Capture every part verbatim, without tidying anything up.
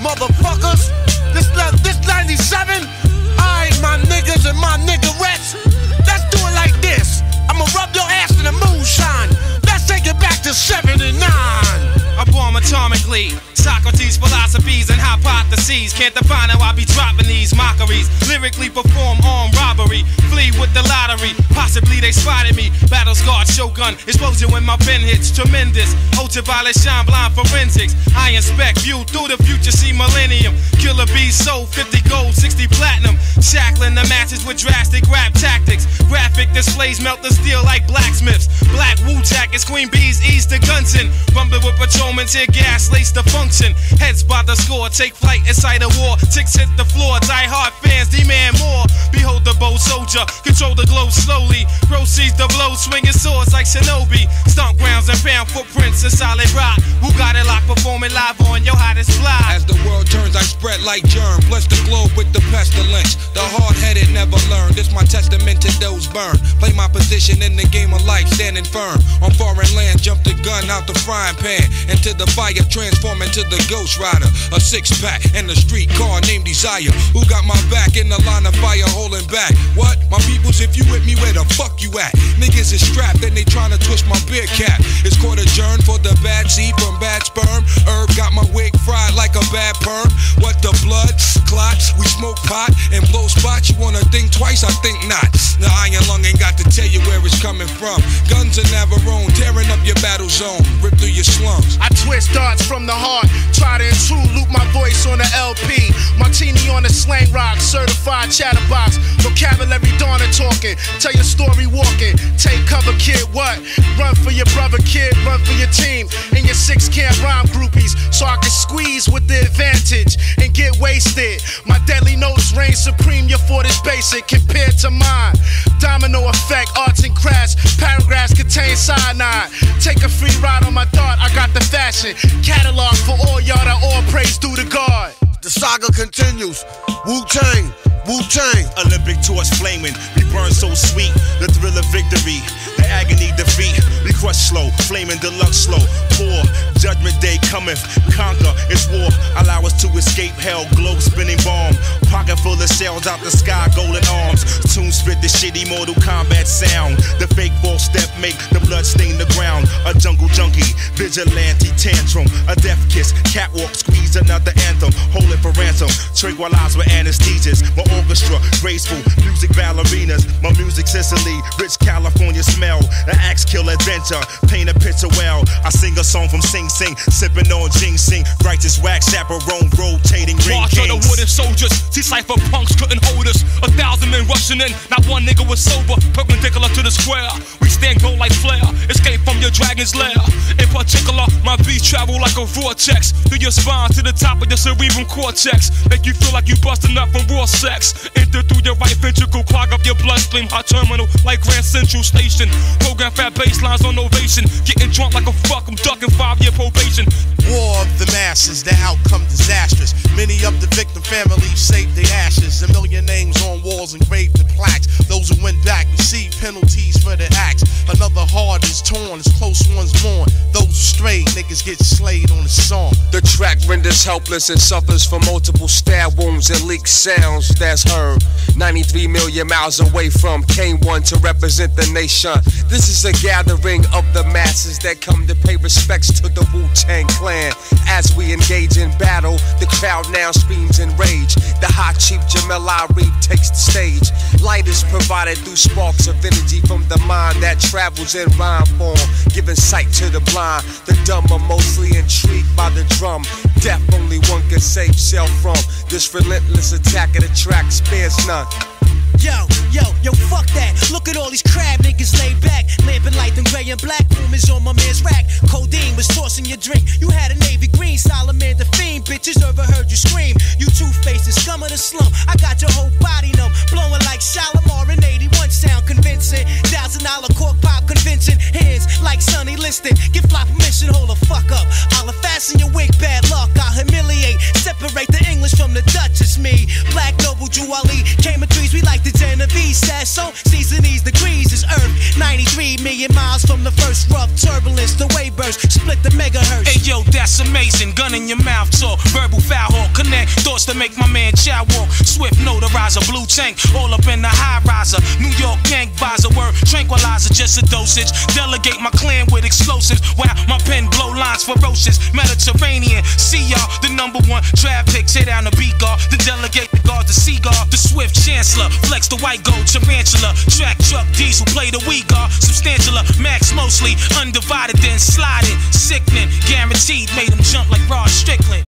motherfuckers. This, this ninety-seven, alright, my niggas and my niggerettes. Let's do it like this. I'ma rub your ass in the moonshine. Let's take it back to seventy-nine. I bomb atomically. Socrates' philosophies and hypotheses can't define how I be dropping these mockeries. Lyrically perform armed robbery, flee with the lottery. Possibly they spotted me. Battle scarred shogun, explosion when my pen hits. Tremendous, ultraviolet shine blind forensics. I inspect, view through the future, see millennium. Killer bees sold fifty gold, sixty platinum. Shackling the masses with drastic rap tactics. Graphic displays melt the steel like blacksmiths. Black Wu-Tang is Queen Bee's ease to Gunson. Rumbling with patrolmen, tear gas, lace the function. Heads by the score, take flight inside a war. Ticks hit the floor, die hard fans demand more. Behold the bold soldier, control the globe slowly. Proceeds the blow, swinging swords like shinobi. Stomp grounds and pound footprints in solid rock. Who got it locked, performing live on your hottest fly? As the world turns, I spread like germ. Bless the globe with the pestilence. The hard-headed never learn. This my testament to those burned. Play my position in the game of life, standing firm. On foreign land, jump the gun out the frying pan. Into the fire, transform into the Ghost Rider. A six-pack and a street car named Desire. Who got my back in the line of fire holding back? What? My peoples, if you with me, where the fuck you at? Niggas is strapped and they tryna twist my beer cap. It's court adjourned for the bad seed from bad sperm. Herb got my wig fried like a bad perm. What the blood? Clots. We smoke pot and blow spots. You wanna think twice? I think not. The iron lung ain't got to tell you where it's coming from. Guns are Navarone, tearing up your battle zone. Rip through your slums. I twist darts from the heart. Try to intrude, loop my voice on the L P. Martini on the slang rock, certified chatterbox. Vocabulary Donna talking, tell your story walking. Take cover, kid, what? Run for your brother, kid, run for your team. And your six can't rhyme groupies, so I can squeeze with the advantage and get wasted. My deadly notes reign supreme, your fort is basic compared to mine. Domino effect, arts and crafts, paragraphs contain cyanide. Take a free ride on my thought, I got the fashion. Catalog for all y'all that all praise due to God. The saga continues. Wu-Tang, Wu-Tang. Olympic torch flaming, we burn so sweet. The thrill of victory, the agony defeat. We crush slow, flaming deluxe slow. Poor, judgment day cometh, conquer, it's war. Allow us to escape hell, globe spinning bomb. Pocket full of shells out the sky, golden arms. Tune spit the shitty Mortal Kombat sound. The fake false step make the blood stain the ground. A jungle junkie, vigilante tantrum. A death kiss, catwalk, squeeze another anthem. Hold it for ransom, tranquilize with anesthesias. My orchestra, graceful, music ballerinas. My music Sicily, rich California smell. The axe kill adventure, paint a picture well. I sing a song from Sing Sing, sipping on ginseng. Righteous wax, chaperone, rotating ring March kings. of the wooden soldiers, see cypher punks couldn't hold us. A thousand men rushing in, not one nigga was sober. Perpendicular to the square, we stand gold like flare. Escape from your dragon's lair. In particular, my beats travel like a vortex through your spine to the top of your cerebral cortex. Make you feel like you busting up from raw sex. Enter through your right ventricle, clog up your bloodstream. Hot terminal like Grand Central Station. Program fat baselines on ovation. Getting drunk like a fuck, I'm ducking five-year probation. War of the masses, the outcome disastrous. Many of the victim families saved their ashes. A million names on walls engraved in plaques. Those who went back received penalties for their acts. Another heart is torn as close ones mourn. Those strayed niggas get slayed on the song. The track renders helpless and suffers from multiple stab wounds and leaked sounds that's heard ninety-three million miles away from K one to represent the nation. This is a gathering of the masses that come to pay respects to the Wu-Tang Clan. As we engage in battle, the crowd now screams in rage. The hot chief Jamel Arif takes the stage. Light is provided through sparks of energy from the mind that travels in rhyme form, giving sight to the blind. The dumb are mostly intrigued by the drum. Death only one can save self from. This relentless attack of the track spares none. Yo, yo, yo, fuck that. Look at all these crab niggas laid back. Lamping light and gray and black. Boom is on my man's rack. Codeine was tossing your drink. You had a navy green. Solomon the fiend. Bitches overheard you scream. You two-faced the scum of the slum. I got your whole body numb. Blowing like Shalimar in eighty-one. Sound convincing. Thousand dollar cork pop convincing. Hands like Sonny Liston. Give fly permission. Hold the fuck up. I'll fasten your wig. Bad luck. I'll humiliate. Separate the English from the Dutch. It's me. Black Noble Jew Ali. Came in threes. We like the Genovese. Sasso. Seasonese. The degrees is Earth. ninety-three million miles from the first rough turbulence. The wave burst, split the megahertz. Hey yo, that's amazing. Gun in your mouth talk, verbal foul hawk. Connect thoughts to make my man chow walk. Swift notarizer, blue tank, all up in the high riser. New York gang visor, word tranquilizer, just a dosage. Delegate my clan with explosives. Wow, my pen blow lines ferocious. Mediterranean, see y'all, the number one draft pick. Tear down the beat guard, the delegate, the guard, the seagull, the swift chancellor. Flex the white gold tarantula. Track truck diesel, play the we guard. Substantialer, max mostly. Undivided, then sliding. Sickening, guaranteed, made him jump like Rod Strickland.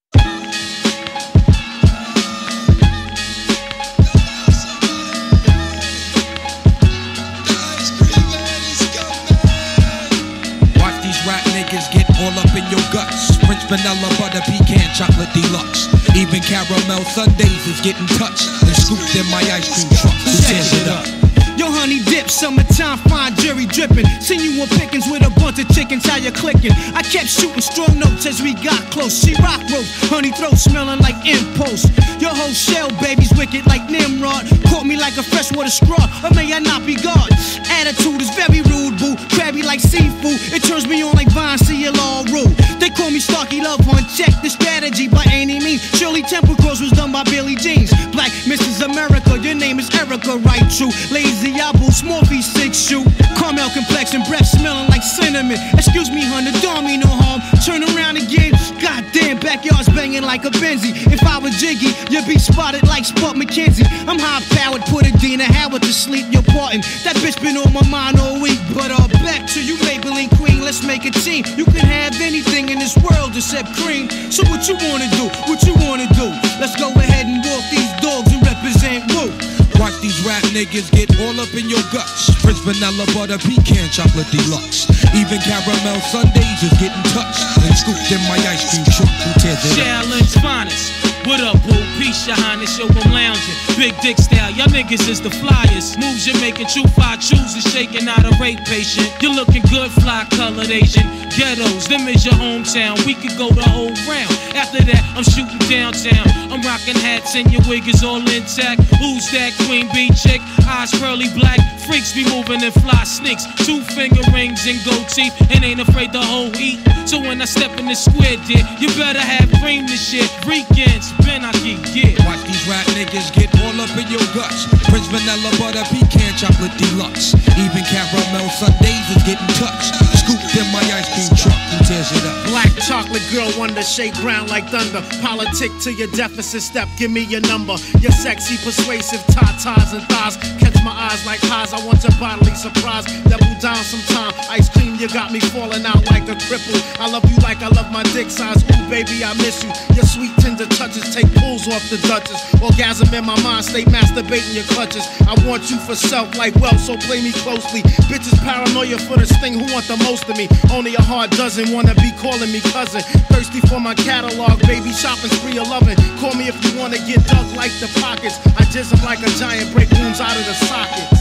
Watch these rap niggas get all up in your guts. French vanilla, butter, pecan, chocolate deluxe. Even caramel sundaes is getting touched and scooped in my ice cream truck. Who tears it up? Yo, honey dip, summertime, fine jury dripping. Seen you on pickings with a bunch of chickens, how you clicking? I kept shooting strong notes as we got close. She rock rope, honey throat smelling like impulse. Your whole shell, baby's wicked like Nimrod. Caught me like a freshwater straw, or may I not be God? Attitude is very rude, boo. Crabby like seafood, it turns me on like Vine, see it all rule. They call me Starkey Love Hunt, check the strategy by any means. Shirley Temple Cross was done by Billie Jeans. Black Missus America, your name is Erica, right? True. Lazy Apple, small feet, six shoe. Caramel complexion, breath smelling like cinnamon. Excuse me, honey, don't mean no harm. Turn around again, goddamn, backyard's banging like a Benzie. If I was Jiggy, you'd be spotted like Spud McKenzie. I'm high powered, put a Dina Howard to sleep, you're parting. That bitch been on my mind all week. But uh, back to you, Maybelline Queen, let's make a team. You can have anything in this world except cream. So what you wanna do? What you wanna do? Let's go ahead and walk these dogs and represent Wu. Watch these rap niggas get all up in your guts. French vanilla, butter, pecan, chocolate deluxe. Even caramel sundaes is getting touched and scooped in my ice cream truck. Who tears it up? Challenge finest. What up, boo? Peace, your highness, yo, I'm lounging. Big dick style, y'all niggas is the flyers. Moves you're making, true five chooses, shaking out a rape patient. You're looking good, fly colored Asian. Ghettos, them is your hometown. We could go the whole round. After that, I'm shooting downtown. I'm rocking hats and your wig is all intact. Who's that queen bee chick? Eyes pearly black. Freaks be moving and fly sneaks. Two finger rings and gold teeth. And ain't afraid to whole eat. So when I step in the square, dear, you better have cream this shit. Weekends, Ben, I can get. Watch these rap niggas get all up in your guts. Prince vanilla, butter, pecan, chocolate deluxe. Even caramel sundaes is getting touched. Scooped in my ice cream truck. Who tears it up? Black chocolate girl wonder, shake ground like thunder. Politic to your deficit step, give me your number. Your sexy, persuasive tatas and thighs catch my eyes like highs. I want your bodily surprise. Double down sometime. Ice cream, you got me falling out like a cripple. I love you like I love my dick size. Ooh, baby, I miss you. Your sweet tender touches take pulls off the Duchess. Orgasm in my mind, stay masturbating your clutches. I want you for self like wealth, so play me closely. Bitches paranoia for this thing, who want the most of me? Only a heart doesn't wanna be calling me cousin. Thirsty for my catalog, baby, shopping spree of loving. Call me if you wanna get dug like the pockets. I jizz them like a giant, break wounds out of the sockets.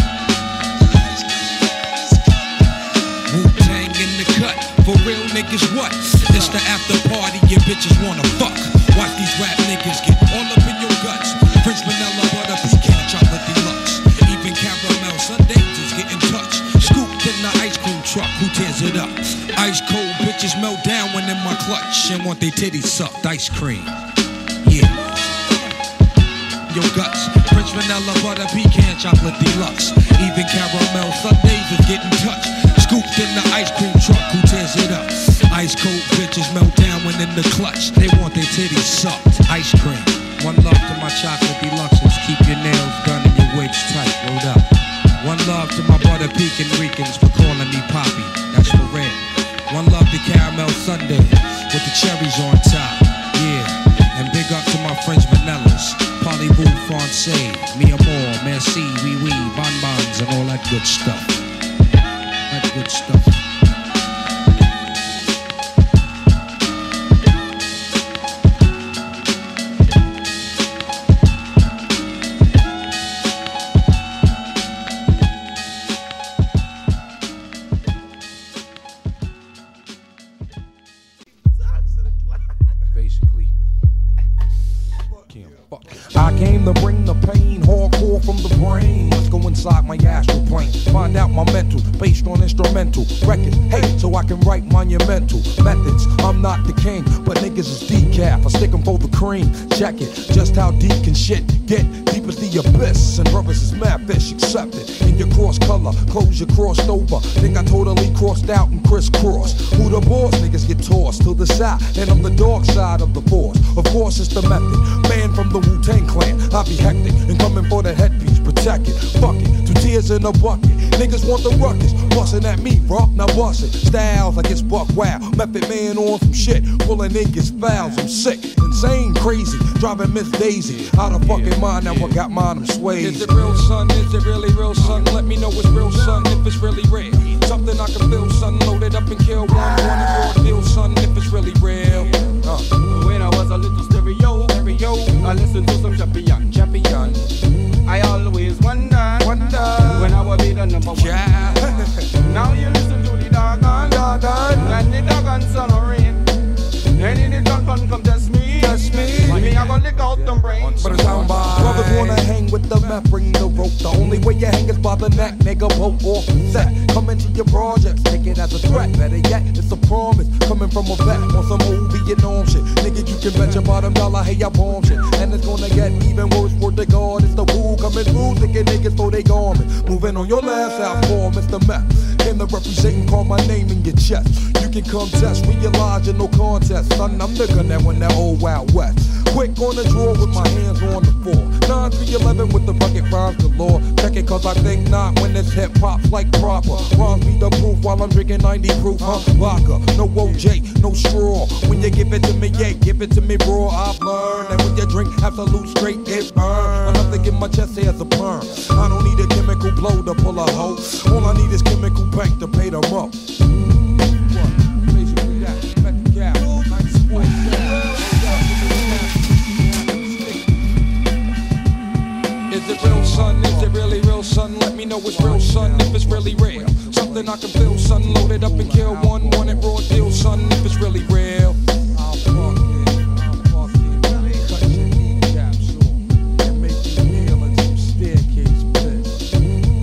Wu-Tang in the cut, for real niggas what? It's the after party, your bitches wanna fuck. Watch these rap niggas get all up in your guts. French vanilla, butter, pecan, chocolate deluxe. Even caramel sundaes is getting touched. Scooped in the ice cream truck, who tears it up? Ice cold bitches melt down when in my clutch and want their titties sucked. Ice cream, yeah. Your guts, French vanilla, butter, pecan, chocolate deluxe. Even caramel sundaes is getting touched. Scooped in the ice cream truck, who tears it up? Ice cold bitches melt down when in the clutch. They want their titties sucked. Ice cream. One love to my chocolate deluxes. Keep your nails done and your wigs tight. Rolled up. One love to my butter pecan Ricans for calling me Poppy. That's for real. One love to caramel sundae with the cherries on top. Yeah. And big up to my French vanillas. Parlez-vous français, mi amour, merci, oui oui, bonbons and all that good stuff. That good stuff. I came to bring the pain, hardcore from the brain. Let's go inside my astral complaint. Find out my mental, based on instrumental records. Hey, so I can write monumental methods. I'm not the king, but niggas is decaf. I stick 'em for the cream. Check it, just how deep can shit get? Deep as the abyss, and brothers is mad fish. Accept it. In your cross color, clothes you crossed over. Think I totally crossed out and crisscross. Who the boss? Niggas get tossed to the side, and I'm the dark side of the force. Of course, it's the method. Man from the Wu-Tang clan, I be hectic and coming for the headpiece. Protect it, fuck it, two tears in a bucket. Niggas want the ruckus, bustin' at me, bro. Now bust it. Styles like it's buck wild. Method man on some shit, pulling niggas fouls. I'm sick, insane, crazy, driving Miss Daisy out of fucking mind. Now I got mine, I'm swayed. Is it real, son? Is it really real, son? Let me know it's real, son. If it's really real, something I can feel, son. Load it up and kill one, one and raw deal, son. If it's really real. Uh. When I was a little stereo, stereo, I listened to some champion, champion. I always wonder, wonder when I will be the number one. Yeah. Now you listen to the doggone, doggone, and the doggone son of rain. And in the doggone come test me, test me. Me I gonna lick out them brains. But it's time by. Brothers wanna hang with the meth, bring the rope. The only way you hang is by the neck, nigga. Boat off the set. Come into your projects, take it as a threat. Better yet, it's a promise. Coming from a vet on some old Vietnam shit. Nigga, you can bet your bottom dollar, hey, I bomb shit. And it's gonna get even worse for the God. It's the Wu coming through, thinking niggas for they garment. Moving on your last out for Mister Meth. Came to represent and call my name in your chest. You can come test, realize you're no contest. Son, I'm the gun that went that old Wild West. Quick on the draw with my hands on the floor. nine three eleven with the rugged rhymes galore. Check it cause I think not when this hip hop's like proper. Rhymes be the proof while I'm drinking ninety proof, huh? Vodka, no O J, no straw. When you give it to me, yeah, give it to me raw. I've learned that when you drink absolute straight, it burn. Enough to get my chest hair as a perm. I don't need a chemical blow to pull a hoe. All I need is chemical bank to pay them up. Is it real, son? Is it really real, son? Let me know it's real, son. If it's really real, something I can feel, son. Load it up and kill one, one and raw deal, son. If it's really real. I'll fuck it, I'll fuck it. Cut your kneecaps off and make you kneel in some staircase pits.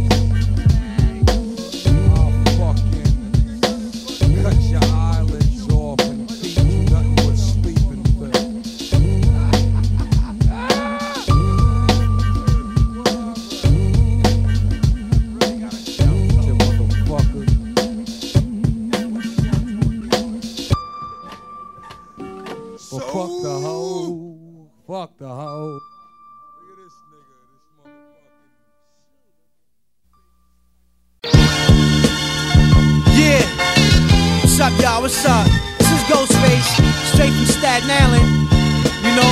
I'll fucking cut your eyelids off and feed you nothing but sleeping pills. Well, fuck the hoe. Fuck the hoe. Look at this nigga, this motherfucking. Yeah. What's up, y'all? What's up? This is Ghostface, straight from Staten Island. You know,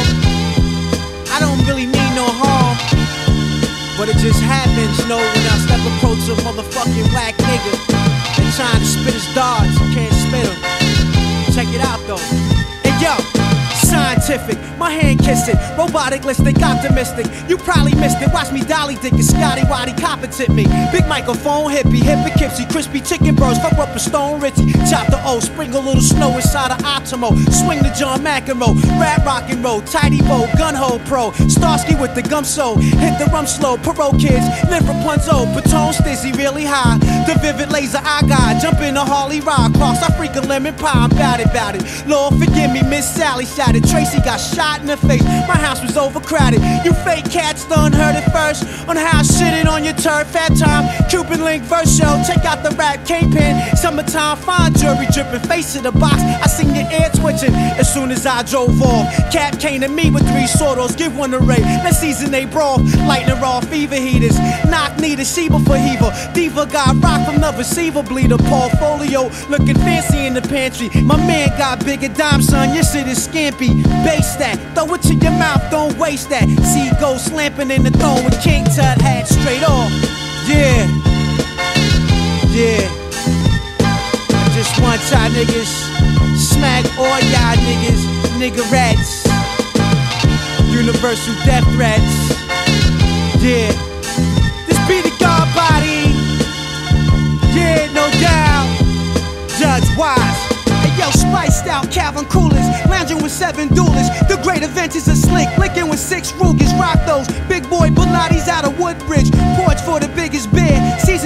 I don't really mean no harm, but it just happens, you know, when I step approach a motherfucking whack nigga and trying to spit his darts, I can't spit him. Check it out, though. And yo, scientific, my hand kissed it. Robotic-listic, optimistic. You probably missed it. Watch me dolly dick and Scotty Waddy competent me. Big microphone, hippie, hippie, crispy chicken burst. Fuck up a stone Ritzy. Chop the O, sprinkle a little snow inside of Optimo. Swing the John McEnroe. Rap rock and roll, tidy bow, gun hole pro. Starsky with the gum so. Hit the rum slow, parole kids. Live Rapunzel, Patone stizzy really high. The vivid laser I got. Jump in a Harley rock. Cross, I freak a lemon pie. I'm bout it, bout it. Lord forgive me, Miss Sally shot it. Tracy got shot in the face. My house was overcrowded. You fake cats done heard it first on how I shitted on your turf. Fat time, Cuban link verse show. Check out the rap kingpin. Summertime fine jewelry dripping. Face of the box. I seen your ear twitching as soon as I drove off. Cap came to me with three sordos. Give one to Ray. Let's season they broth. Lighting raw fever heaters. Knock need a Sheba for Heaver. Diva got rock from the receiver bleeder. Portfolio looking fancy in the pantry. My man got bigger dime, son. Your shit is scampy. Base that, throw it to your mouth, don't waste that. See ghost slamping in the throne with King Tut hat straight off. Yeah, yeah. I just want y'all niggas smack all y'all niggas, nigga rats. Universal death threats. Yeah, this be the God body. Yeah, no doubt. Judge Wise. Yo, spiced out Calvin Coolers, lounging with seven duelists. The great adventures are slick, licking with six Rugers. Rock those big boy Bulgattis out of Woodbridge. Porch for the biggest beer. Season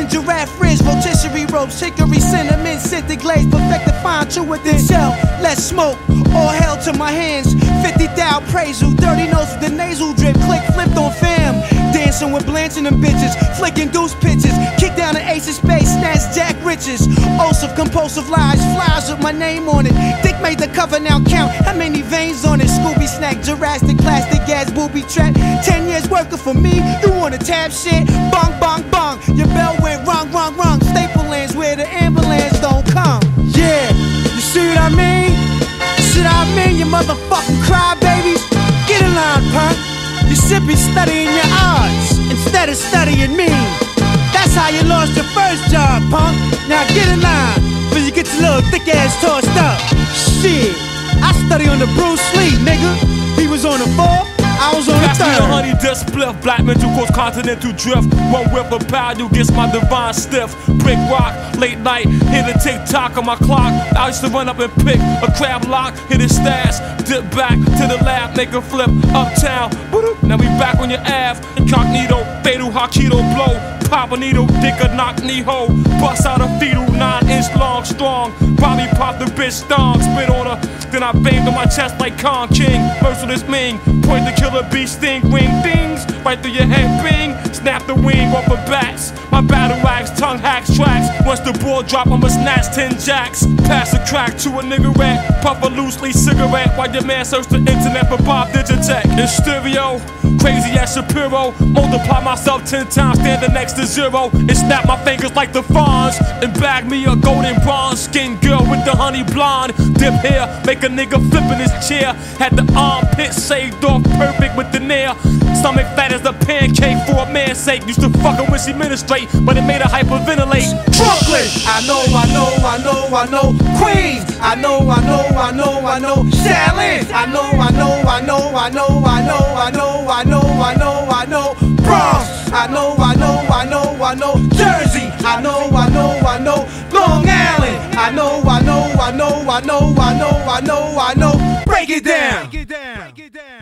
ropes, hickory, cinnamon, scented glaze, perfect the fine, true within shell. Let's smoke, all hell to my hands. fifty thou praisal, dirty nose with the nasal drip, click flipped on fam. Dancing with blanching them bitches, flicking deuce pitches, kick down the ace of space, snatch Jack Riches. Oaths of compulsive lies, flies with my name on it. Dick made the cover, now count how many veins on it. Scooby snack, Jurassic, plastic gas, booby trap. Ten years working for me, you wanna tap shit? Bong, bong, bong, your bell went wrong, wrong, wrong. Staple lands where the ambulance don't come. Yeah, you see what I mean? See what I mean, you motherfucking crybabies? Get in line, punk. You should be studying your odds instead of studying me. That's how you lost your first job, punk. Now get in line, before you get your little thick ass tossed up. Shit, I study on the Bruce Lee, nigga. He was on the four, I was on the Pass me third. a honey disc spliff, black mental cause continental drift. One whip of power, you gets my divine stiff. Brick rock, late night, hit a tick tock on my clock. I used to run up and pick a crab lock, hit his stash, dip back to the lab, make a flip uptown. Now we back on your ass, incognito, fatal Hakido blow. Pop a needle, dick a knock knee hole. Bust out a fetal, nine inch long, strong. Bobby popped the bitch thong, spit on her. Then I banged on my chest like Kong King. Merciless Ming, point the killer bee sting, ring dings. Right through your head, bing. Snap the wing off of bats. My battle axe, tongue hacks tracks. Once the ball drop, I'ma snatch ten jacks. Pass a crack to a nigga rat. Puff a loosely cigarette while your man search the internet for Bob Digitech. In stereo, crazy as Shapiro. Multiply myself ten times, standing next to zero. And snap my fingers like the fawns. And bag me a golden bronze skin girl with the honey blonde. Dip hair, make a nigga flip in his chair. Had the armpit shaved off perfect with the nail. Stomach fat as a pancake for a man's sake. Used to fuck her when she ministrate, but it made her hyperventilate. Brooklyn, I know, I know, I know, I know. Queens, I know, I know, I know, I know. Shaolin, I know, I know, I know, I know, I know, I know, I know, I know, I know. Bronx, I know, I know, I know, I know. Jersey, I know, I know, I know. Long Island, I know, I know, I know, I know, I know, I know, I know. Break it down. Break it down. Break it down.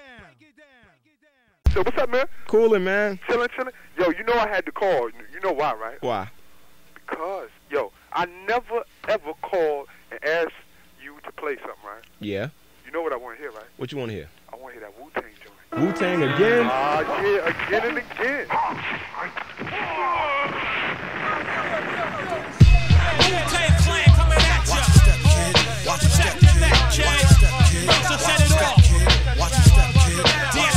So what's up, man? Coolin', man. Chillin', chillin'. Yo, you know I had to call. You know why, right? Why? Because, yo, I never ever called and asked you to play something, right? Yeah. You know what I want to hear, right? What you want to hear? I want to hear that Wu-Tang joint. Wu-Tang again? Ah, uh, yeah, again and again. Wu-Tang Clan coming at ya. Watch your step, kid. Watch your step, kid. Watch your step, kid. Watch your step, kid. Watch your step, kid.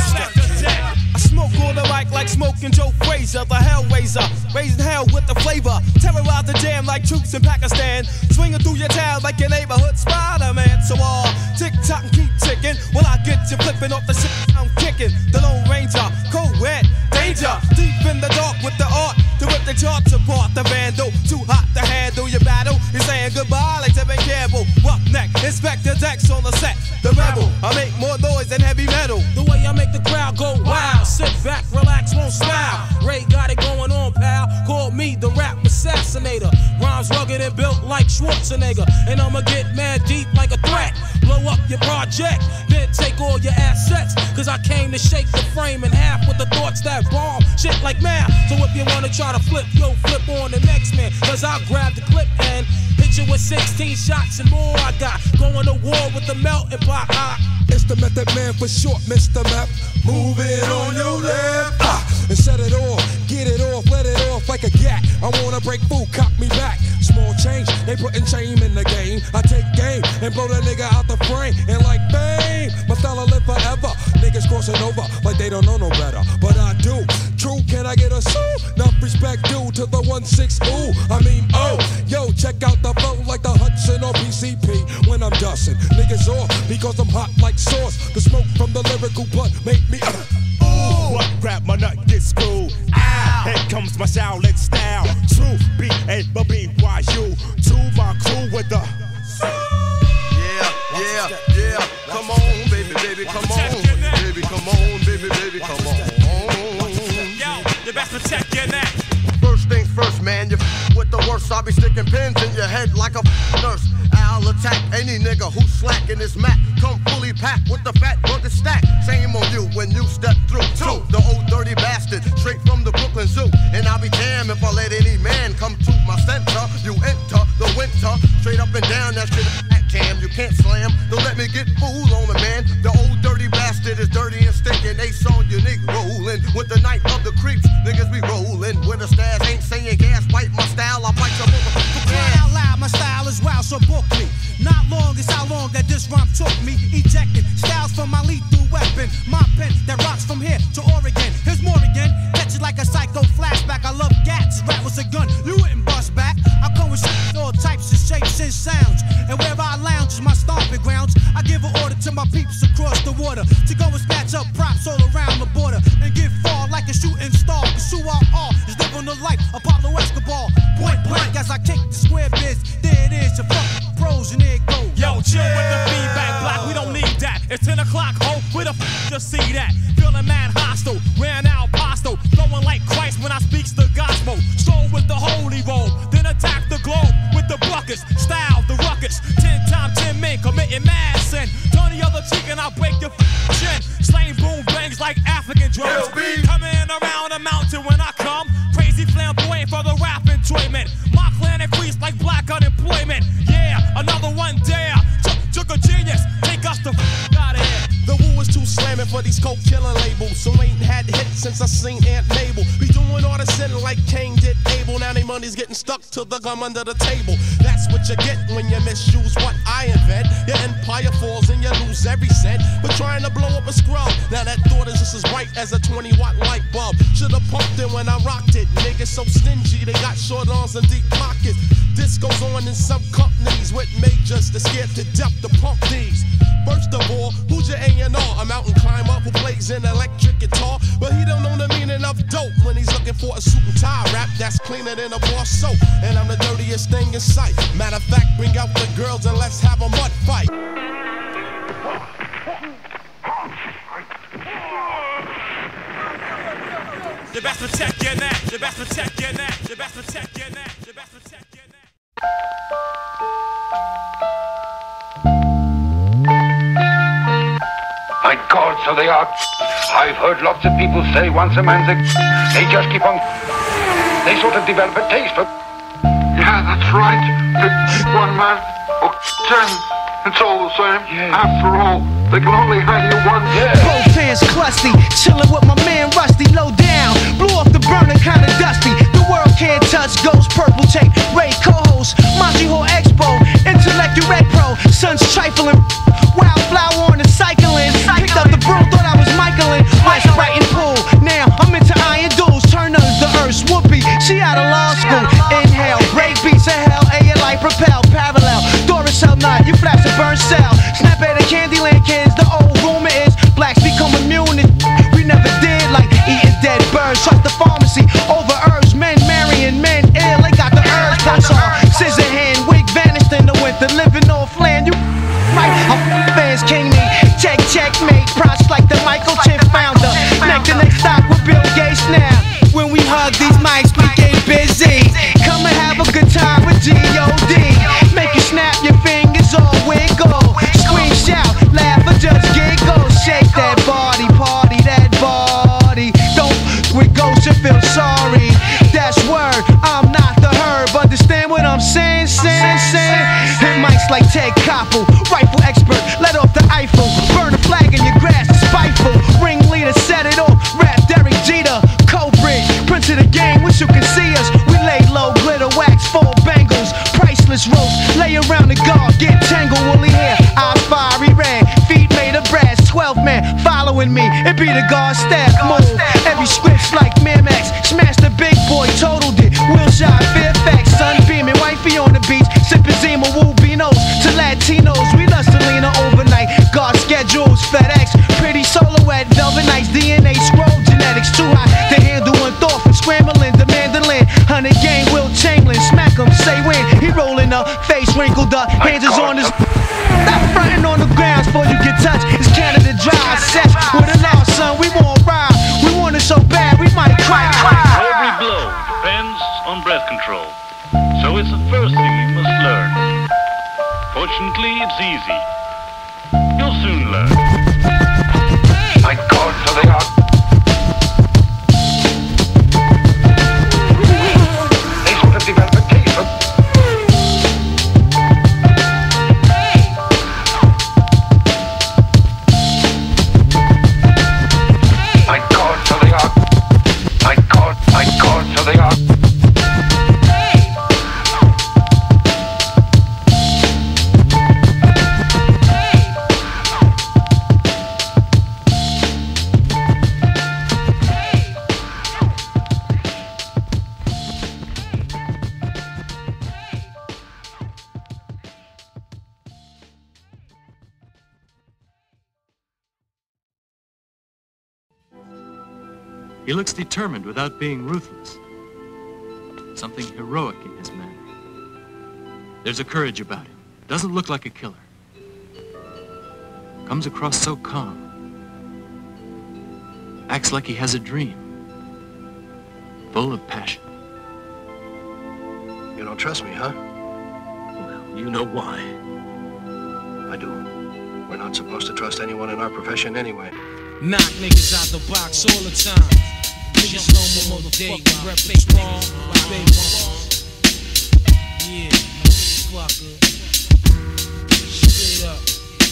I smoke on the mic like smoking Joe Frazier, the Hellraiser, raising hell with the flavor. Terrorize the jam like troops in Pakistan, swinging through your town like your neighborhood Spider-Man. So all uh, tick tock and keep ticking. When I get you flipping off the shit I'm kicking, the Lone Ranger, co-ed, danger, deep in the dark with the art to rip the charts apart. The vandal, too hot to handle your battle. You're saying goodbye like Tevin Campbell. Roughneck, Inspectah Dex on the set. The rebel, I make more noise than heavy metal. The way I make the crowd go wild. Sit back, relax, won't smile. Ray got it going on, pal. Call me the rap assassinator. Rhymes rugged and built like Schwarzenegger. And I'ma get mad deep like a threat. Blow up your project, then take all your assets. Cause I came to shake the frame in half with the thoughts that bomb shit like math. So if you wanna try to flip, yo, flip on the next man. Cause I'll grab the clip and hit you with sixteen shots and more. I got going to war with the melting pot. It's the Method Man for short, Mister Map. Move it on your left, ah, and set it off, get it off, let it off like a gat. I wanna break food, cock me back. Small change, they putting shame in the game. I take game and blow that nigga out the frame. And like fame, my style live forever. Niggas crossing over like they don't know no better, but I do. True, can I get a sue? Enough respect due to the one six ooh. I mean, oh, yo, check out the flow like the Hudson or P C P when I'm dusting. Niggas off because I'm hot like sauce. The smoke from the lyrical blood make me uh, ooh. What crap, my nut gets screwed. Ow. Here comes my Shaolin style. True, B A B Y U. To my crew with the yeah, yeah, yeah. Come on, baby, baby, come on. Baby, come on, baby, baby, come on. Yo, you best protect your neck. First things first, man. You with the worst, I'll be sticking pins in your head like a nurse. I'll attack any nigga who's slacking his Mac. Come fully packed with the fat burger stack. Shame on you when you step through. Two, the old dirty bastard, straight from the Brooklyn Zoo. And I'll be damned if I let any man come to my center. You enter the winter, straight up and down that shit. Cam, you can't slam. Don't let me get fooled on the man. The old dirty bastard is dirty and stinking. Ace on your nigga rolling with the night of the creeps. Niggas be rolling with the stairs. Ain't saying gas, bite my style. I bite your motherfucker. Cry out loud, my style is wild, so book me. Not long is how long that this rhyme took me. Ejecting styles from my lethal weapon. My pen that rocks from here to Oregon. Here's more again. Catch it like a psycho flashback. I love gats. Rap was a gun. You wouldn't bust back. I come with all types of shapes and sounds. And wherever I lounge is my stomping grounds. I give an order to my peeps across the water to go and snatch up props all around the border and get far like a shooting star. Cause who I are is living the life of Pablo Escobar. Point blank as I kick the square biz. There it is, your fucking pros and there it goes. Yo, chill with the feedback block, we don't need that. It's ten o'clock, ho, where the f to see that? Feeling mad hostile, wearing out pasto, flowing like Christ when I speaks the gospel. Stroll with the holy robe, then attack the globe with the buckets. Style the ruckus, ten times ten men committing mad sin. Turn the other cheek and I'll break your f chin. Slaying boom bangs like African drums. Coming around the mountain when I come. Crazy flamboyant for the rap enjoyment. My clan increased like black unemployment. Yeah, another one dare. Took a genius, take us the f out of here. The Wu is too slamming for these coke killing labels. So ain't had hits since I seen Aunt Mabel. Be doing all the sinning like Cain did Abel. Now they money's getting stuck to the gum under the table. That's what you get when you misuse what I invent. Your empire falls and you lose every cent. But trying to blow up a scrub. Now that thought is just as bright as a twenty watt light bulb. Should've pumped it when I rocked it. Niggas so stingy, they got short arms and deep pockets. This goes on in some companies with majors that scared to death to pump these. First of all, who's your A and R? A mountain climber who plays an electric guitar, but he don't know the meaning of dope when he's looking for a suit and tie rap that's cleaner than a bar soap. And I'm the dirtiest thing in sight. Matter of fact, bring out the girls and let's have a mud fight. The best protect your neck, the best protect your neck, the best protect your neck, the best protect your neck. My God, so they are. I've heard lots of people say once a man's a... They just keep on... They sort of develop a taste for... Yeah, that's right. One man or ten. It's all the same. Yeah. After all, they can only hang you once. Yeah. Both hands crusty, chilling with my man Rusty, low down. Blew off the burner, kinda dusty. The world can't touch Ghost, Purple Tape, Ray co-host, Monty Hall Expo, Intellect Red Pro, Sun's trifling, Wildflower on the cycling. Picked up the broom, thought I was Michaelin. West right in pool. Now I'm into iron duels. Turners, the earth, Whoopi. She out of law school. Inhale, break beats of hell. A light propel, parallel. Doris L nine, you flash a burn cell. Snap at the Candyland kids. The old rumor is blacks become immune. We never did like eating dead birds. Trust the pharmacy over herbs. Men marrying men ill. They got the herbs. Pulse on. Scissor hand, wig vanished in the winter. Living off land. You right. I'm fans king me. Check, checkmate. Props like the Michael Chip founder. Neck to neck stock with Bill Gates now. When we hug these mics, we get busy. Come and have a good time with G O D. Make you snap your fingers or wiggle. Scream, shout, laugh, or just giggle. Shake that body, party that body. Don't with ghosts and feel sorry. That's word, I'm not the herb. Understand what I'm saying, saying, saying. Hit mics like Ted Koppel, rifle expert, let off the Eiffel. Burn a flag in your grass, it's spiteful. Ringleader, set it off, rap Derek Jeter. Cobra, prince of the game, wish you could see us. We lay low, glitter wax, four bangles. Priceless roast, lay around the guard, get tangled, woolly hair. Eyes fiery red, feet made of brass. Twelve men following me, it be the guard staff move. Every script's like Miramax, smash the big boy, totaled it. Willshire, Fairfax, sunbeaming, wifey on the beach, sipping Zima, Wu Beanos. To Latinos, we love Selena overnight. Guard schedules, FedEx, pretty soloist, velvet nights, D N A scroll, genetics too hot to handle one thought from scrambling the mandolin. Hundred game, Will Chamberlain, smack him, say when he rolling up, face wrinkled up, hands is on his. Stop fronting on the ground before you get touched. It's Canada dry, set with a law, son. We won't ride, we want it so bad we might cry. Every blow depends on breath. breath control. So it's the first thing you must learn. Fortunately, it's easy. You'll soon learn. My God, so they are. They sort of develop a taste for. My God, so they are. My God, my God, so they are. He looks determined without being ruthless. Something heroic in his manner. There's a courage about him. Doesn't look like a killer. Comes across so calm. Acts like he has a dream. Full of passion. You don't trust me, huh? Well, you know why. I do. We're not supposed to trust anyone in our profession anyway. Knock niggas out the box all the time. Niggas know my motherfucking repertoire. Yeah, motherfucker. Straight up.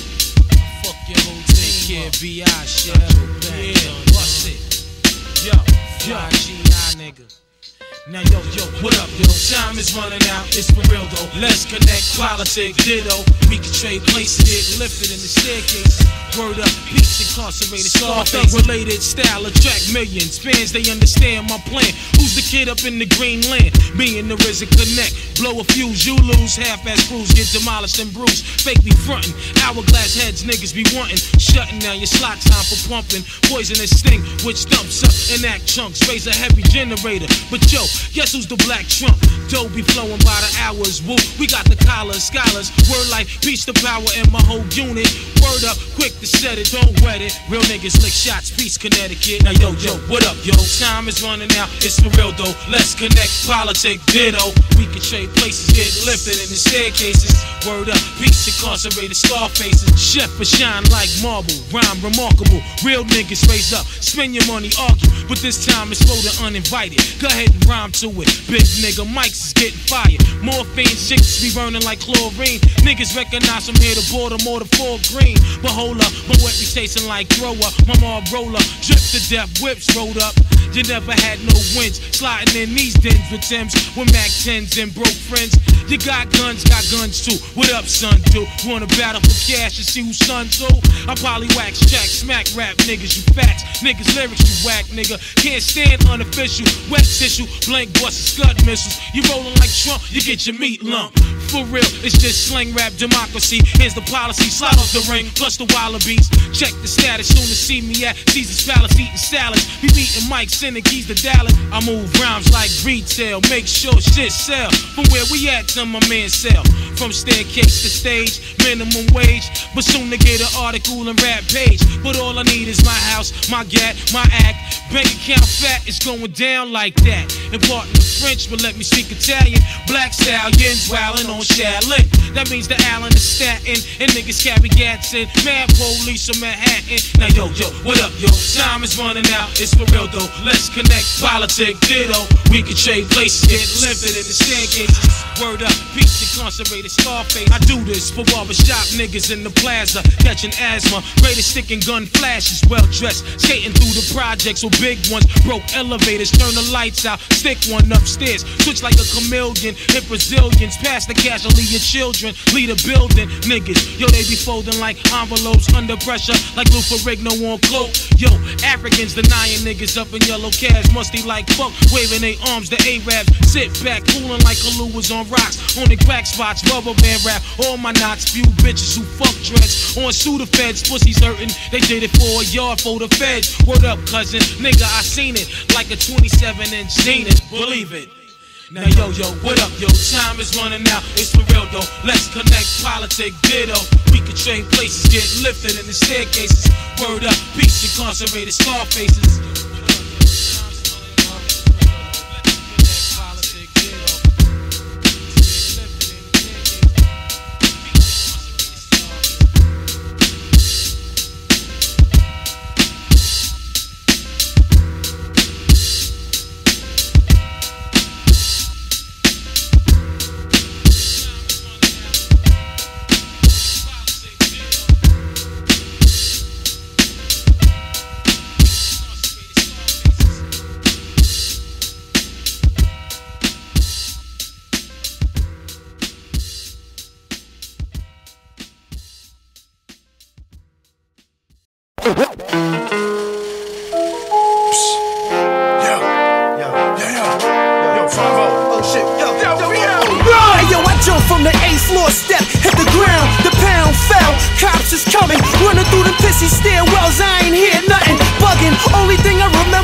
I fuck your whole team. Take care, B I shit. Yeah, bust it. Yo, yo, G I nigga. Now yo, yo, what up, yo? Time is running out, it's for real though. Let's connect, politics, ditto. We can trade places, get lifted in the staircase. Word up, peace incarcerated, Scarface related style, attract millions. Fans, they understand my plan. Who's the kid up in the green land? Me and the R Z A connect. Blow a fuse, you lose. Half-ass crews get demolished and bruised. Fake be frontin', hourglass heads niggas be wantin'. Shutting down your slot time for pumping. Poisonous sting, which dumps up and act chunks. Raise a heavy generator. But yo, guess who's the black trump? Dough be flowing by the hours. Woo, we got the collars, scholars. Word like peace to power in my whole unit. Word up, quick to set it, don't wet it. Real niggas lick shots, peace, Connecticut. Now yo, yo, what up, yo? Time is running out, it's for real though. Let's connect, politic, ditto. We can trade places, get lifted in the staircases. Word up, peace, incarcerated, scar faces. Chef for shine like marble, rhyme remarkable. Real niggas raise up, spend your money, argue. But this time it's slow to uninvited. Go ahead and rhyme to it. Big nigga Mike's is getting fired. Morphine chicks be burning like chlorine. Niggas recognize from here to Baltimore to Fort Green. But hold up, my wet be tasting like thrower. My mom roller, drip to death, whips rolled up. You never had no wins, sliding in these dens with Timbs, with Mac tens and broke friends. You got guns, got guns too. What up, son, dude? Wanna battle for cash and see who's son too? I probably wax, track, smack rap niggas, you facts. Niggas lyrics, you whack, nigga. Can't stand unofficial, wet tissue, blank busts, scud missiles. You rolling like Trump, you get your meat lump. For real, it's just slang rap democracy. Here's the policy, slide off the ring, plus the wallabies. Check the status, soon to see me at Caesar's Palace eating salads. Be meeting Mike, sending keys to Dallas. I move rhymes like retail, make sure shit sell. From where we at to my man sell. From staircase to stage, minimum wage. But soon to get an article and rap page. But all I need is my house, my gat, my act. Bank account fat, it's going down like that. Important the French, but let me speak Italian. Black stallions wildin' on Shaolin. That means the Allen is Staten, and niggas carry gats in. Mad police from Manhattan. Now yo, yo, what up, yo? Time is running out, it's for real though. Let's connect, politic, ditto. We can trade places, get lifted in the staircases. Word up, peace, incarcerated, Scarface. I do this for barbershop niggas in the plaza, catching asthma. Greatest stick and gun flashes, well dressed, skating through the projects with big ones. Broke elevators, turn the lights out, stick one upstairs. Switch like a chameleon, hit Brazilians, pass the cash, I'll leave your children, lead a building. Niggas, yo, they be folding like envelopes under pressure, like Lou Ferrigno on cloak. Yo, Africans denying niggas up in yellow cabs, musty like fuck, waving their arms, the Arabs sit back, cooling like Kalu was on rocks, on the crack spots, rubber band rap, all my knots, few bitches who fuck dreads, on Sudafeds, pussies hurting, they did it for a yard for the feds. Word up, cousin, nigga, I seen it, like a twenty-seven inch Zenith, believe it. Now yo, yo, what up, yo? Time is running out, it's for real though. Let's connect, politic, ditto. We can trade places, get lifted in the staircases. Word up, peace, incarcerated, scar faces.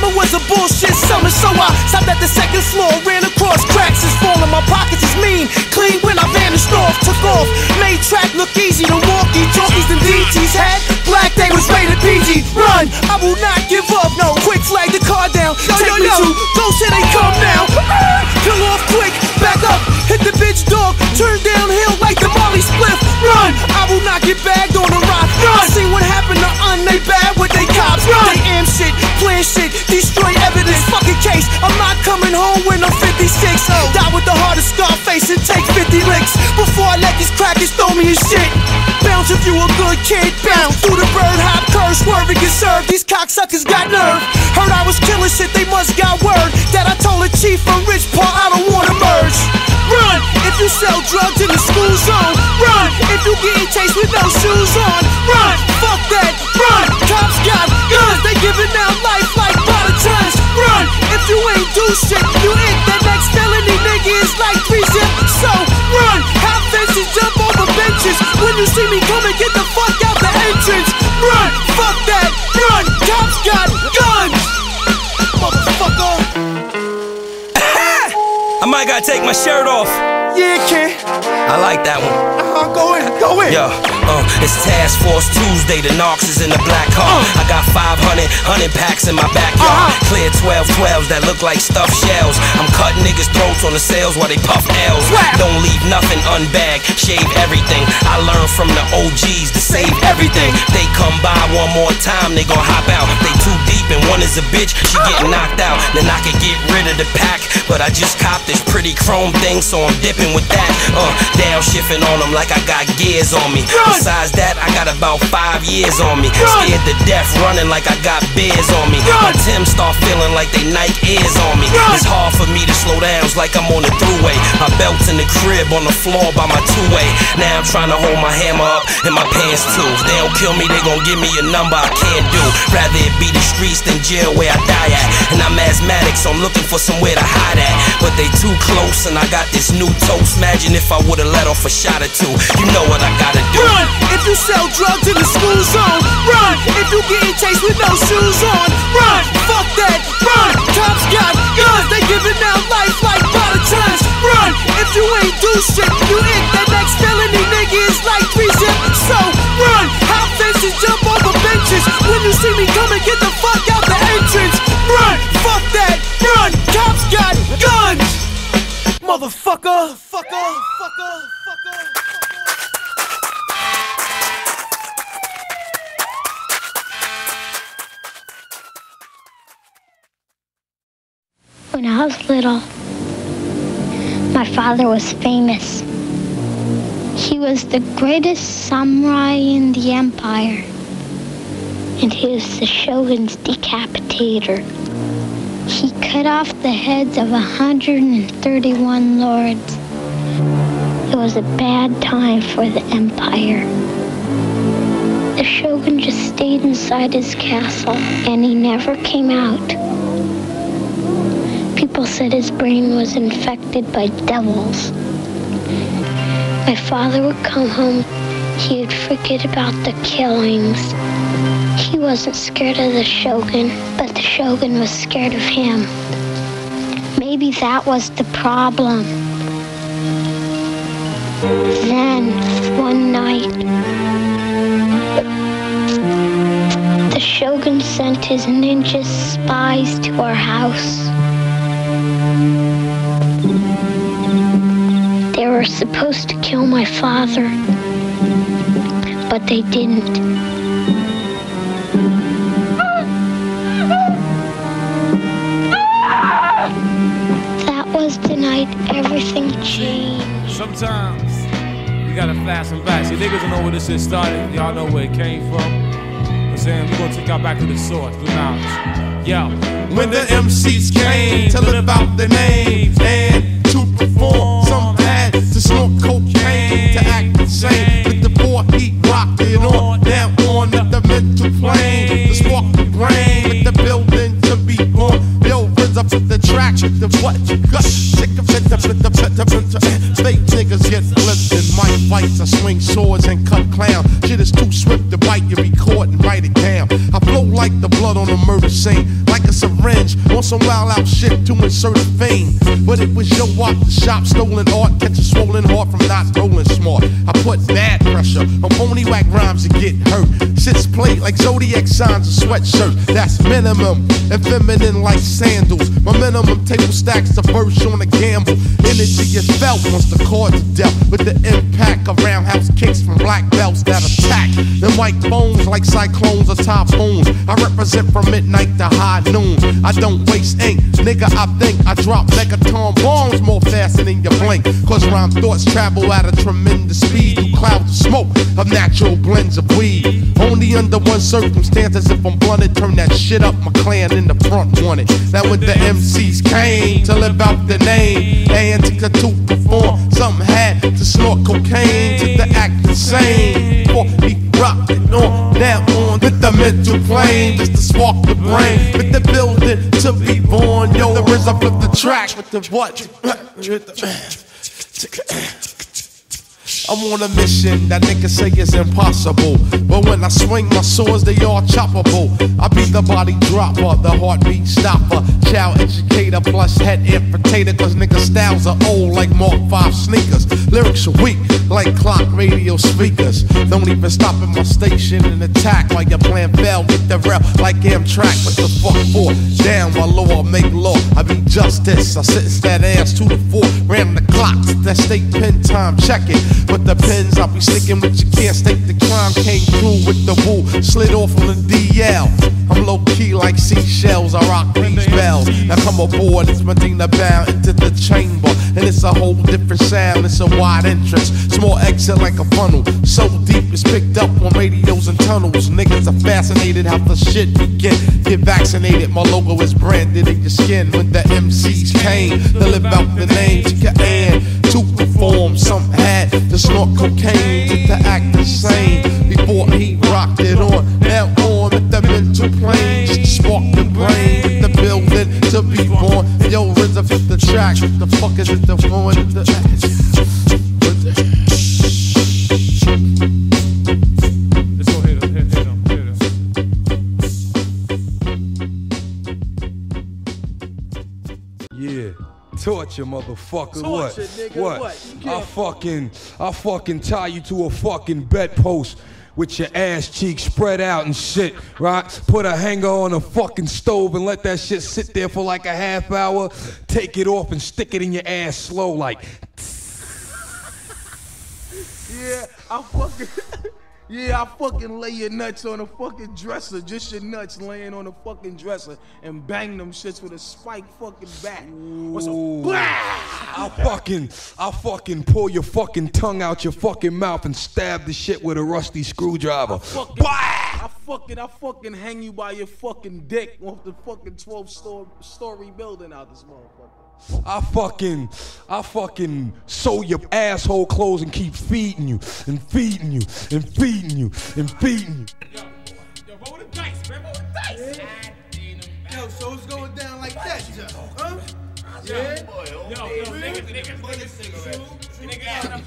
Summer was a bullshit summer, so I stopped at the second floor, ran across cracks, is falling, my pockets is mean, clean when I vanished off, took off, made track look easy to walkie talkies and D Ts had. Black day was rated P G. Run, I will not give up. No, quick flag the car down. Yo, Take yo, me yo. to Ghost, here they come now. Kill off quick, back up, hit the bitch dog, turn downhill like the Molly spliff. Run, I will not get bagged on a rock. Run, I see what happened to Un, they bad with they cops. Run, they am shit, plan shit, destroy evidence. Fucking case, I'm not coming home when I'm fifty-six. Die with the heart of Scarface and take fifty licks before I let these crackers throw me his shit. Bounce if you a good kid, bounce through the bird hop curve, swerving get served. These cocksuckers got nerve. Heard I was killing shit, they must got word that I told the chief from Rich Paul I don't wanna merge. Run if you sell drugs in the school zone. Run if you getting chased with no shoes on. Run, fuck that. Run, cops got guns, they giving out life like bottle tons. Run if you ain't do shit, you hit that next felony nigga is like three zip. So run, hop fences, jump over benches. When you see me coming, get the fuck out the entrance. Run, fuck that. Run, cops got guns. Motherfucker. I might gotta take my shirt off. Yeah, kid. I like that one. Uh-huh, go in, go in. Yo, uh, it's Task Force Tuesday, the Knox is in the black car. Uh. I got five hundred, one hundred packs in my backyard. Uh-huh. Clear twelve twelves that look like stuffed shells. I'm cutting niggas' throats on the sales while they puff L's. Wow. Don't leave nothing unbagged, shave everything. I learned from the O Gs to save everything. They come by one more time, they gon' hop out. They too deep and one is a bitch, she getting knocked out. Then I can get rid of the pack, but I just copped this pretty chrome thing, so I'm dipping with that. Uh, downshifting on them like I got gears on me. Run. Besides that, I got about five years on me. Run. Scared to death, running like I got beers on me. Run. My Timbs start feeling like they Nike ears on me. Run. It's hard for me to slow down, it's like I'm on the thruway. My belt's in the crib on the floor by my two-way. Now I'm trying to hold my hammer up in my pants too. If they don't kill me, they gon' give me a number I can't do. Rather it be the streets than jail where I die at. And I'm asthmatic, so I'm looking for somewhere to hide at. But they too close and I got this new toast. Imagine if I would've let off a shot or two. You know what I gotta do. Run if you sell drugs in the school zone. Run if you getting chased with no shoes on. Run, fuck that. Run, cops got guns, they giving out life like bottle tons. Run if you ain't do shit, you hit that next felony nigga is like three zip. So run, hop fences, jump over benches. When you see me coming, get the fuck out the entrance. Run, fuck that. Run, cops got guns. Motherfucker, fucker, fucker, fucker. When I was little, my father was famous. He was the greatest samurai in the empire, and he was the shogun's decapitator. He cut off the heads of one hundred thirty-one lords. It was a bad time for the empire. The shogun just stayed inside his castle, and he never came out. People said his brain was infected by devils. My father would come home, he would forget about the killings. He wasn't scared of the shogun, but the shogun was scared of him. Maybe that was the problem. Then, one night, the shogun sent his ninja spies to our house. They were supposed to kill my father, but they didn't. That was the night everything changed. Sometimes you gotta fasten back. See, niggas don't know where this shit started. Y'all know where it came from. I'm saying we're gonna take y'all back to the source, through knowledge. Yo, when the M Cs came to live out their names and to perform, some had to snort cocaine to act insane. With the four heat rocking on down on the mental plane, the spark the brain with the building to be born. Buildings up with the track, the what you got. Sick of it, the the the the fake niggas get flipped in my fights. I swing swords and cut clown. Shit is too swift to bite. You record and write it down. I flow like the blood on a murder scene, like a syringe on some wild out shit to insert a fame. But it was your walk the shop, stolen art, catch a swollen heart from not rolling smart. I put bad pressure on phony whack rhymes to get hurt. Shit's played like zodiac signs and sweatshirts. That's minimum and feminine like sandals. My minimum table stacks the verse on a gamble. Energy is felt once the chords are dealt with the impact of roundhouse kicks from black belts that attack. Them white bones like cyclones or typhoons. I represent from midnight to high noon. I don't waste ink, nigga. I think I drop megaton bombs more faster than your blink. Cause rhyme thoughts travel at a tremendous speed through clouds of smoke of natural blends of weed. Only under one circumstance, as if I'm blunted, turn that shit up. My clan in the front wanted. That when the M Cs came to live out the name and to perform, something had to snort cocaine to the act insane. Before he rocked it on, down on with the mental plane, just to spark the brain, with the building to be born. Yo, the RZA flip the track with the what? I'm on a mission that niggas say is impossible, but when I swing my swords, they all choppable. I be the body dropper, the heartbeat stopper, child educator plus head infiltrator. Cause niggas styles are old like Mark five sneakers. Lyrics are weak like clock radio speakers. Don't even stop at my station and attack while your plan fell. Get the rail like Amtrak. What the fuck for? Down while law make law. I be justice. I sentence that ass to the floor. Ran the clocks. That state pen time. Check it. But the pens I'll be sticking with, you can't stake the crime. Came through with the woo, slid off on the D L. I'm low key like seashells, I rock these bells. Now come aboard, it's Medina bound into the chamber, and it's a whole different sound. It's a wide entrance, small exit like a funnel. So deep it's picked up on radios and tunnels. Niggas are fascinated how the shit begin. Get vaccinated, my logo is branded in your skin. When the M Cs came to live out the name, and to perform, some had to snort cocaine just to act the same. Before he rocked it on, now on with the mental plane, just to spark the brain, with the building to be born. Yo, RZA with the track, what the fuck is it the phone? Let's go hit him, hit him, hit him. Yeah. Torture, motherfucker. Torture, what? nigga, What? what? You I can't- fucking, I fucking tie you to a fucking bedpost with your ass cheeks spread out and shit, right? Put a hanger on a fucking stove and let that shit sit there for like a half hour. Take it off and stick it in your ass slow, like. Yeah, I fucking. Yeah, I fucking lay your nuts on a fucking dresser, just your nuts laying on a fucking dresser, and bang them shits with a spike fucking bat. What's a I fucking, I fucking pull your fucking tongue out your fucking mouth and stab the shit with a rusty screwdriver. I fucking, I fucking, I fucking hang you by your fucking dick off the fucking twelve story building out this motherfucker. I fucking, I fucking sew your asshole clothes and keep feeding you and feeding you and feeding you and feeding you. Yo, roll the dice, man, roll the dice. Yo, so it's going down like that, huh? Yeah. Yo, yo, niggas, niggas, niggas, niggas,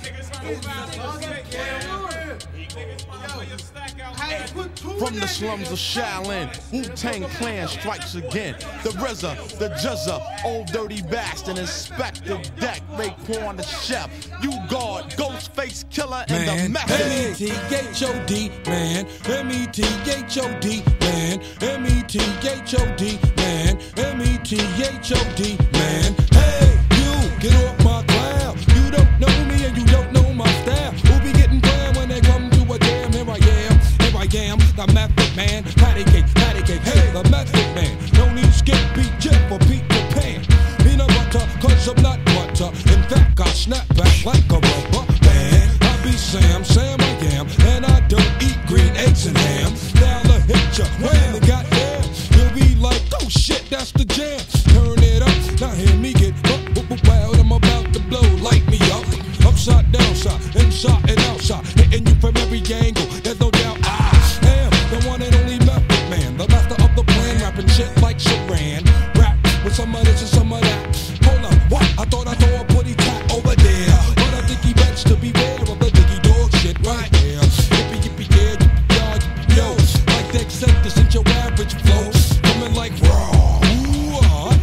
From the slums of Shaolin, Wu-Tang clan strikes again. The RZA, the Juzza, old dirty bastard, Inspectah deck, Raekwon the chef, you guard, Ghostface Killah, and the method. M E T H O D, man. M E T H O D, man. M E T H O D, man. M E T H O D, man. Hey, you, get off my cloud. You don't know me and you don't know my style. Who be getting down when they come to a jam? Here I am, here I am, the method man. Patty cake, patty cake, hey, the method man. No need skip, beat, jet for Peter Pan. Peanut butter, cause I'm not butter. In fact, I snap back like a rubber band. I be Sam, Sam I am, and I don't eat green eggs and ham. Now the hit ya, when they got there, you'll be like, oh shit, that's the jam. Turn it up, now hear me get up, wild, I'm about to blow, light me up. Upside, downside, inside and outside, hitting you from every angle, there's no doubt I am the one and only method man, the master of the plan, rapping shit like Saran. Rap with some of this and some of that. Hold on, what? I thought I saw a putty tat over there, but I think he bets to beware of the diggy dog shit right here. Yippee, yippee, yeah, yippee, y'all, yippee, yo. Like they accept this ain't your average flow, coming like raw. Ooh,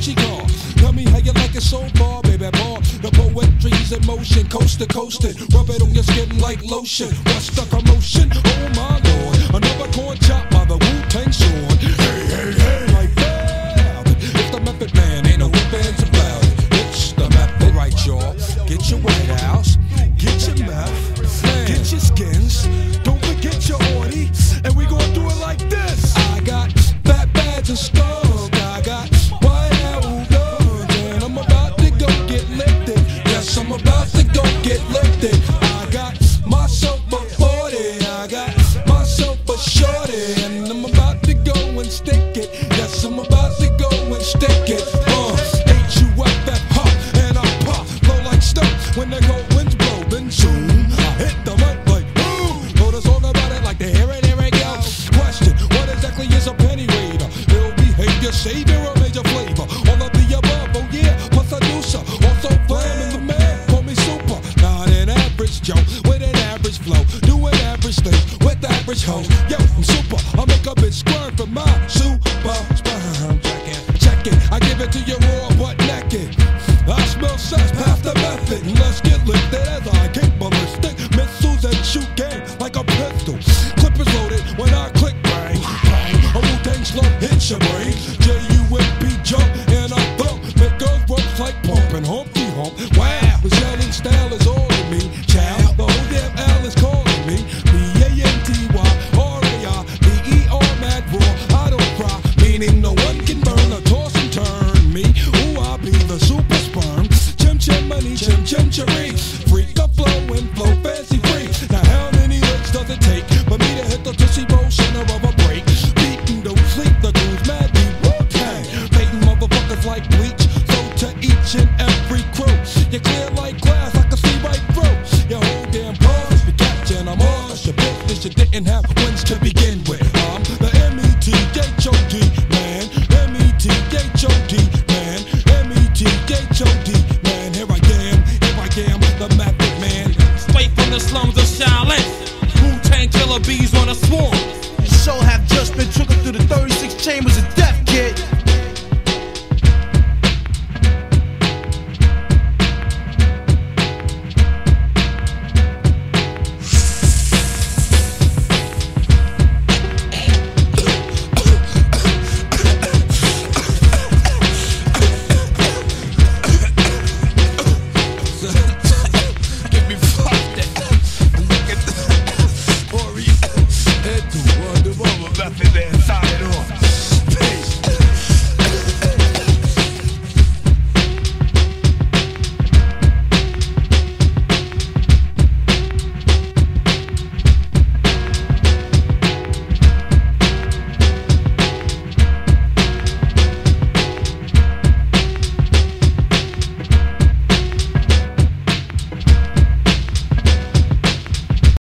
is in motion, coast to coastin'. Rub it on your skin like lotion. What's the commotion? Oh my lord, another corn chop by the Wu-Tang sword. Hey, hey, hey, like that. It's the method, man, ain't no ifs and about it. It's the method, right, y'all? Get your White House, get your meth, get your skins. Don't forget your orty, and we gon' do it like this. I got fat bags and skulls. I got White House guns, and I'm about to go get lifted. Yes, I'm about to go get lifted. I got myself a forty, I got myself a shorty, and I'm about to go and stick it. Yes, I'm about to go and stick it. Uh, H U F F hop, and I pop, blow like stuff. When the cold winds blow, then soon I hit the mic like boom. Wrote a song about it like the here and here it goes. Question: what exactly is a penny raider? Ill behavior, savior, or major flavor? All of the above, oh yeah, plus I do so. Also flam in the man, call me super. Not an average Joe with an average flow, doing average things with average hoes. Yo, I'm super, I make a bitch squirm for my super sperm. Check it, check it, I give it to you raw but naked. I smell sex, pass the method. Let's get lifted as I kick ballistic missiles and shoot game like a pistol. Clip is loaded when I click bang, bang. A Wu-Tang slow hits your brain. J U M P jump and I thump. Make girls ropes like pumping humpty hump. Wow, the yelling style is all in me. Child, the whole damn L is calling me. B A N T Y R A I B E R mad raw. I don't cry, meaning no one can burn or toss and turn me. Ooh, I be the super sperm. Chim chim money, chim chim cherry. Freak a flow and flow fancy free. Now how many licks does it take for me to hit the tushy bowl center of a break? Beatin' don't sleep, the dudes mad deep Wu-Tang. Painting motherfuckers like bleach. So to each and every crew, you clear like glass, I can see right through your whole damn pause. You catchin' I'm on. Your business you didn't have wins to begin.